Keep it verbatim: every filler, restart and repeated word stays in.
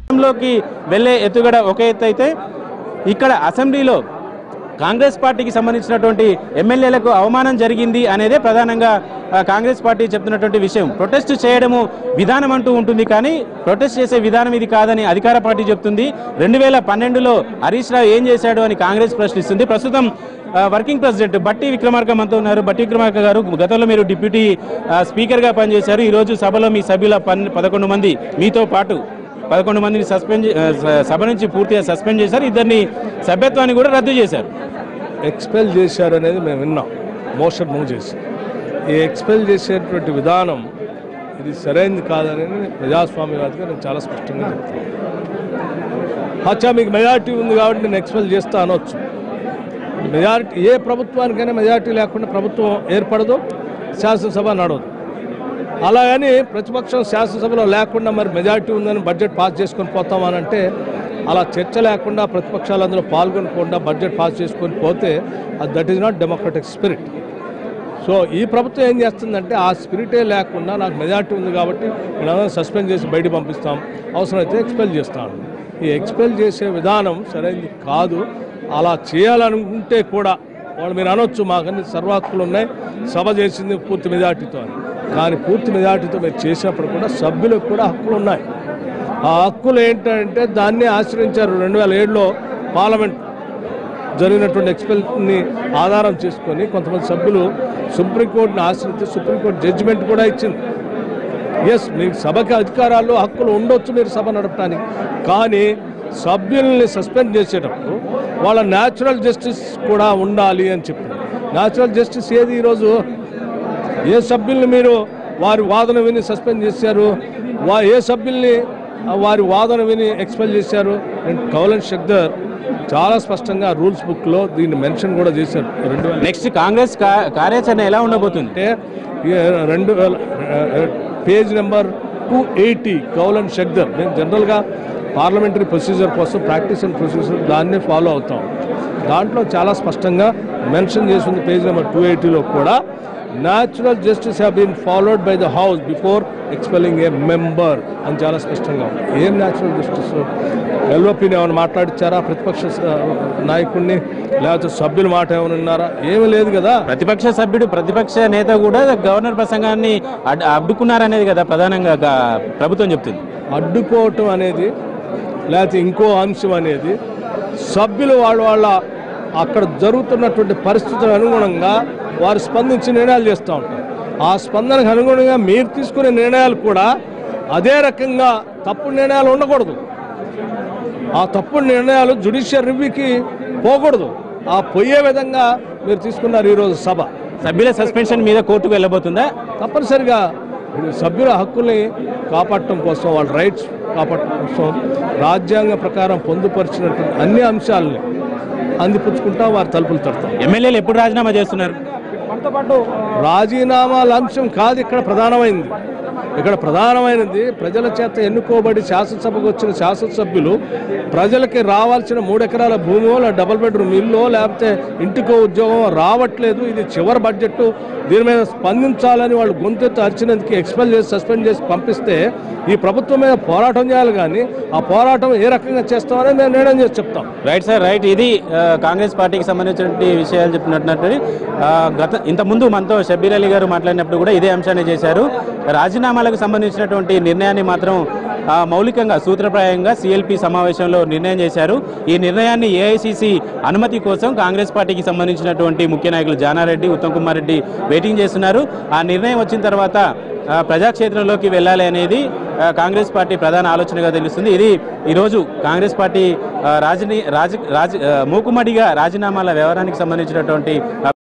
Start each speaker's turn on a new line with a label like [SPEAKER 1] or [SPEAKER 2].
[SPEAKER 1] లోకి వెళ్ళే ఎత్తుగడ ఒక ఎత్తు అయితే ఇక్కడ అసెంబ్లీలో కాంగ్రెస్ పార్టీకి సంబంధించినటువంటి ఎమ్మెల్యేలకు అవమానం జరిగింది అనేదే ప్రధానంగా కాంగ్రెస్ పార్టీ చెప్తున్నటువంటి విషయం. ప్రొటెస్ట్ చేయడము విధానం అంటూ ఉంటుంది, కానీ ప్రొటెస్ట్ చేసే విధానం ఇది కాదని అధికార పార్టీ చెప్తుంది. రెండు వేల పన్నెండులో హరీష్ రావు ఏం చేశాడు అని కాంగ్రెస్ ప్రశ్నిస్తుంది. ప్రస్తుతం వర్కింగ్ ప్రెసిడెంట్ బట్టి విక్రమార్క మనతో ఉన్నారు. బట్టి విక్రమార్క గారు, గతంలో మీరు డిప్యూటీ స్పీకర్గా పనిచేశారు. ఈరోజు సభలో మీ సభ్యుల పన్ పదకొండు మంది మీతో పాటు పదకొండు మందిని సస్పెండ్ సభ నుంచి పూర్తిగా సస్పెండ్ చేశారు. ఇద్దరిని సభ్యత్వాన్ని కూడా రద్దు చేశారు.
[SPEAKER 2] ఎక్స్పెల్ చేశారు అనేది మేము విన్నాం, మోషన్ మూవ్ చేసి. ఈ ఎక్స్పెల్ చేసేటువంటి విధానం ఇది సరైనది కాదని ప్రజాస్వామ్యవాదిగా నేను చాలా స్పష్టంగా చెప్తాను. అచ్చా మీకు మెజారిటీ ఉంది కాబట్టి నేను ఎక్స్పెల్ చేస్తా అనొచ్చు. మెజారిటీ ఏ ప్రభుత్వానికైనా మెజారిటీ లేకుండా ప్రభుత్వం ఏర్పడదు, శాసనసభ నడవదు. అలాగని ప్రతిపక్షం శాసనసభలో లేకుండా మరి మెజారిటీ ఉందని బడ్జెట్ పాస్ చేసుకొని పోతామనంటే, అలా చర్చ లేకుండా ప్రతిపక్షాలు అందులో పాల్గొనకుండా బడ్జెట్ పాస్ చేసుకొని పోతే అది that is not democratic spirit. So ఈ ప్రభుత్వం ఏం చేస్తుందంటే ఆ స్పిరిటే లేకుండా నాకు మెజారిటీ ఉంది కాబట్టి నేను సస్పెండ్ చేసి బయట పంపిస్తాం, అవసరమైతే ఎక్స్పెల్ చేస్తాను. ఈ ఎక్స్పెల్ చేసే విధానం సరైనది కాదు. అలా చేయాలనుకుంటే కూడా వాళ్ళు మీరు అనొచ్చు మాకన్నీ సర్వహక్కులు ఉన్నాయి, సభ చేసింది పూర్తి మెజార్టీతో అని. కానీ పూర్తి మెజార్టీతో మీరు చేసినప్పుడు కూడా సభ్యులకు కూడా హక్కులు ఉన్నాయి. ఆ హక్కులు ఏంటంటే దాన్ని ఆశ్రయించారు. రెండు వేల ఏడులో పార్లమెంట్ జరిగినటువంటి ఎక్స్పెల్ని ఆధారం చేసుకొని కొంతమంది సభ్యులు సుప్రీంకోర్టుని ఆశ్రయిస్తే సుప్రీంకోర్టు జడ్జిమెంట్ కూడా ఇచ్చింది. ఎస్, మీకు సభకి అధికారాలు హక్కులు ఉండొచ్చు మీరు సభ నడపడానికి, కానీ సభ్యుల్ని సస్పెండ్ చేసేటప్పుడు వాళ్ళ న్యాచురల్ జస్టిస్ కూడా ఉండాలి అని చెప్పింది. న్యాచురల్ జస్టిస్ ఏది? ఈరోజు ఏ సభ్యుల్ని మీరు వారి వాదన విని సస్పెండ్ చేశారు, వా ఏ సభ్యుల్ని వారి వాదన విని ఎక్స్పెల్ చేశారు? కౌలన్ షగ్దర్ చాలా స్పష్టంగా రూల్స్ బుక్లో దీన్ని మెన్షన్ కూడా చేశారు. రెండు వేల
[SPEAKER 1] నెక్స్ట్ కాంగ్రెస్ కార్యాచరణ ఎలా ఉండబోతుంది
[SPEAKER 2] అంటే రెండు వేల page number two eighty Kaul and Shakdher. నేను జనరల్గా పార్లమెంటరీ ప్రొసీజర్ కోసం ప్రాక్టీస్ అండ్ ప్రొసీజర్ దాన్నే ఫాలో అవుతాం. దాంట్లో చాలా స్పష్టంగా మెన్షన్ చేసింది పేజ్ నెంబర్ టూ ఎయిటీలో కూడా, natural justice have been followed by the house before expelling a member అని చాలా స్పష్టంగా ఉంది. ఏం న్యాచురల్ జస్టిస్? ఎల్ఓపీని ఏమైనా మాట్లాడిచ్చారా ప్రతిపక్ష నాయకుడిని, లేకపోతే సభ్యుల మాట ఏమైనా ఉన్నారా? ఏమీ లేదు కదా.
[SPEAKER 1] ప్రతిపక్ష సభ్యుడు ప్రతిపక్ష నేత కూడా గవర్నర్ ప్రసంగాన్ని అడ్డుకున్నారనేది కదా ప్రధానంగా ప్రభుత్వం చెప్తుంది.
[SPEAKER 2] అడ్డుకోవటం అనేది లేకపోతే ఇంకో అంశం అనేది సభ్యులు వాళ్ళ వాళ్ళ అక్కడ జరుగుతున్నటువంటి పరిస్థితులకు అనుగుణంగా వారు స్పందించి నిర్ణయాలు చేస్తూ ఉంటారు. ఆ స్పందనకు అనుగుణంగా మీరు తీసుకునే నిర్ణయాలు కూడా అదే రకంగా తప్పుడు నిర్ణయాలు ఉండకూడదు. ఆ తప్పుడు నిర్ణయాలు జ్యుడిషియల్ రివ్యూకి పోకూడదు. ఆ పోయే విధంగా మీరు తీసుకున్నారు ఈరోజు సభ.
[SPEAKER 1] సభ్యుల సస్పెన్షన్ మీద కోర్టుకు వెళ్ళబోతుందా?
[SPEAKER 2] తప్పనిసరిగా సభ్యుల హక్కుల్ని కాపాడటం కోసం, వాళ్ళ రైట్స్ కాపాడటం కోసం రాజ్యాంగ ప్రకారం పొందుపరిచినటువంటి అన్ని అంశాలని అందిపుచ్చుకుంటా వారు తలుపులు తడతాం.
[SPEAKER 1] ఎమ్మెల్యేలు ఎప్పుడు రాజీనామా చేస్తున్నారు?
[SPEAKER 2] రాజీనామాల అంశం కాదు ఇక్కడ ప్రధానమైనది. ఇక్కడ ప్రధానమైనది ప్రజల చేత ఎన్నుకోబడి శాసనసభకు వచ్చిన శాసనసభ్యులు ప్రజలకి రావాల్సిన మూడు ఎకరాల భూమో, డబుల్ బెడ్రూమ్ ఇల్లు, లేకపోతే ఇంటికో ఉద్యోగం రావట్లేదు, ఇది చివరి బడ్జెట్, దీని మీద స్పందించాలని వాళ్ళు గొంతెత్తు అరిచినందుకు ఎక్స్పెల్ చేసి సస్పెండ్ చేసి పంపిస్తే ఈ ప్రభుత్వం మీద పోరాటం చేయాలి. కానీ ఆ పోరాటం ఏ రకంగా చేస్తామని మేము నిర్ణయం చేసి చెప్తాం.
[SPEAKER 1] Right sir, right. ఇది కాంగ్రెస్ పార్టీకి సంబంధించినటువంటి విషయాలు చెప్పినట్టు గత ఇంతకుముందు మనతో షబ్బీర్ అలీ గారు మాట్లాడినప్పుడు కూడా ఇదే అంశాన్ని చేశారు. రాజీనామాలకు సంబంధించినటువంటి నిర్ణయాన్ని మాత్రం మౌలికంగా సూత్రప్రాయంగా సిఎల్పి సమావేశంలో నిర్ణయం చేశారు. ఈ నిర్ణయాన్ని ఏఐసిసి అనుమతి కోసం కాంగ్రెస్ పార్టీకి సంబంధించినటువంటి ముఖ్య నాయకులు జానారెడ్డి, ఉత్తమ్ కుమార్ రెడ్డి వెయిటింగ్ చేస్తున్నారు. ఆ నిర్ణయం వచ్చిన తర్వాత ప్రజాక్షేత్రంలోకి వెళ్ళాలి అనేది కాంగ్రెస్ పార్టీ ప్రధాన ఆలోచనగా తెలుస్తుంది. ఇది ఈరోజు కాంగ్రెస్ పార్టీ రాజనీ రాజ రాజ మూకుమ్మడిగా రాజీనామాల వ్యవహారానికి సంబంధించినటువంటి